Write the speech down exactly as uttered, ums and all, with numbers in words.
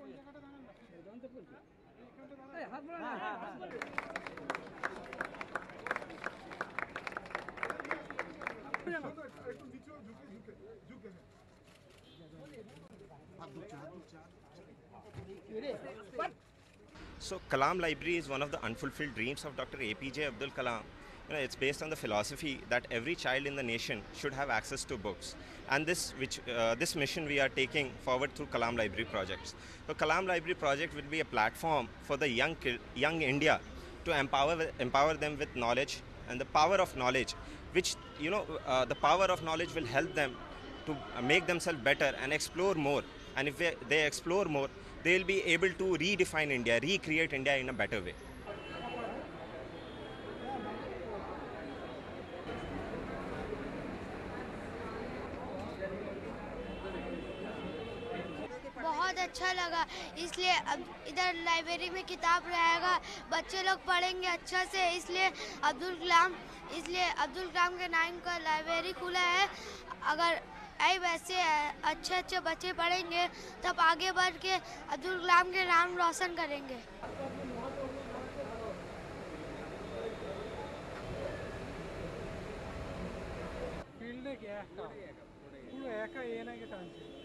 So Kalam Library is one of the unfulfilled dreams of Doctor A P J Abdul Kalam. You know, it's based on the philosophy that every child in the nation should have access to books, and this which uh, this mission we are taking forward through Kalam Library projects. So Kalam Library project will be a platform for the young young India to empower empower them with knowledge and the power of knowledge, which you know uh, the power of knowledge will help them to make themselves better and explore more. And if they, they explore more, they will be able to redefine India, recreate India in a better way. बहुत अच्छा लगा, इसलिए अब इधर library में किताब रहेगा, बच्चे लोग पढ़ेंगे अच्छा से, इसलिए अब्दुल कलाम इसलिए अब्दुल कलाम के नाम का लाइब्रेरी खुला है। अगर ऐ वैसे अच्छे अच्छे बच्चे पढ़ेंगे तब आगे बढ़ के अब्दुल कलाम के नाम रोशन करेंगे। फील्ड क्या है? पूरा है का ये ना के टांचे